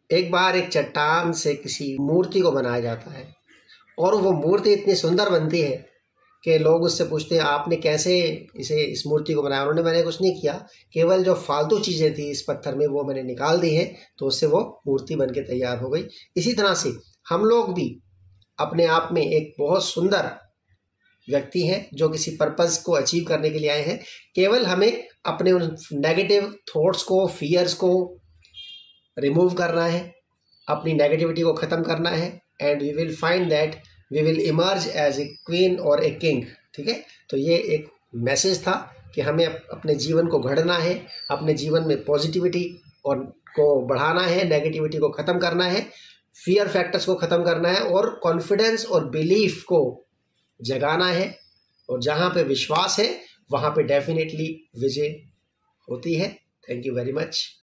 एक बार एक चट्टान से किसी मूर्ति को बनाया जाता है और वो मूर्ति इतनी सुंदर बनती है कि लोग उससे पूछते हैं आपने कैसे इस मूर्ति को बनाया। उन्होंने मैंने कुछ नहीं किया, केवल जो फालतू चीज़ें थी इस पत्थर में वो मैंने निकाल दी है, तो उससे वो मूर्ति बन के तैयार हो गई। इसी तरह से हम लोग भी अपने आप में एक बहुत सुंदर व्यक्ति हैं जो किसी पर्पज़ को अचीव करने के लिए आए हैं। केवल हमें अपने उन नेगेटिव थॉट्स को, फियर्स को रिमूव करना है, अपनी नेगेटिविटी को ख़त्म करना है, and we will find that we will emerge as a queen और ए किंग। ठीक है, तो ये एक मैसेज था कि हमें अपने जीवन को गढ़ना है, अपने जीवन में पॉजिटिविटी और को बढ़ाना है, नेगेटिविटी को ख़त्म करना है, फियर फैक्टर्स को ख़त्म करना है और कॉन्फिडेंस और बिलीफ को जगाना है। और जहाँ पे विश्वास है वहाँ पे डेफिनेटली विजय होती है। Thank you very much.